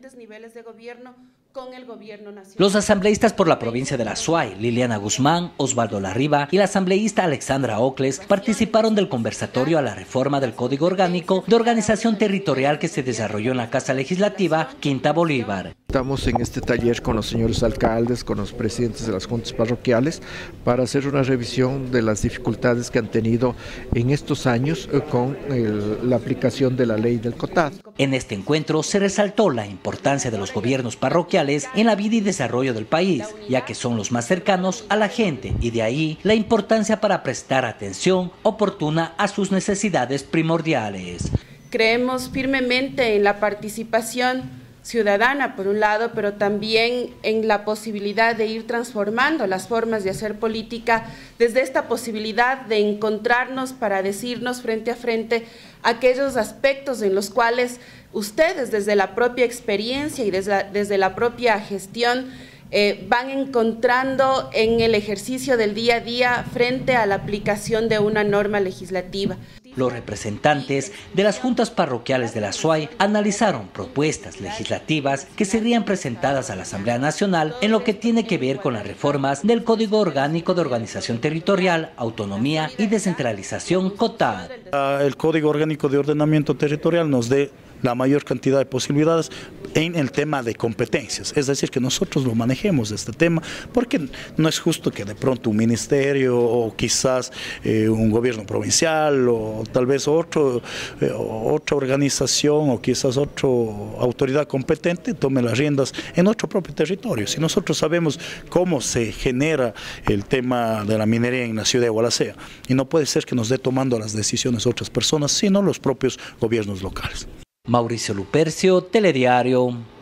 diferentes niveles de gobierno con el gobierno nacional. Los asambleístas por la provincia de la Azuay, Liliana Guzmán, Osvaldo Larriba y la asambleísta Alexandra Ocles participaron del conversatorio a la reforma del Código Orgánico de Organización Territorial que se desarrolló en la Casa Legislativa Quinta Bolívar. Estamos en este taller con los señores alcaldes, con los presidentes de las juntas parroquiales, para hacer una revisión de las dificultades que han tenido en estos años con la aplicación de la ley del COTAD. En este encuentro se resaltó la importancia de los gobiernos parroquiales en la vida y desarrollo del país, ya que son los más cercanos a la gente y de ahí la importancia para prestar atención oportuna a sus necesidades primordiales. Creemos firmemente en la participación ciudadana, por un lado, pero también en la posibilidad de ir transformando las formas de hacer política desde esta posibilidad de encontrarnos para decirnos frente a frente aquellos aspectos en los cuales ustedes desde la propia experiencia y desde la propia gestión van encontrando en el ejercicio del día a día frente a la aplicación de una norma legislativa. Los representantes de las juntas parroquiales de la Azuay analizaron propuestas legislativas que serían presentadas a la Asamblea Nacional en lo que tiene que ver con las reformas del Código Orgánico de Organización Territorial, Autonomía y Descentralización COTAD. El Código Orgánico de Ordenamiento Territorial nos dé la mayor cantidad de posibilidades en el tema de competencias, es decir, que nosotros lo manejemos este tema, porque no es justo que de pronto un ministerio o quizás un gobierno provincial o tal vez otra organización o quizás otra autoridad competente tome las riendas en nuestro propio territorio. Si nosotros sabemos cómo se genera el tema de la minería en la ciudad de Wallacea, y no puede ser que nos dé tomando las decisiones otras personas, sino los propios gobiernos locales. Mauricio Lupercio, Telediario.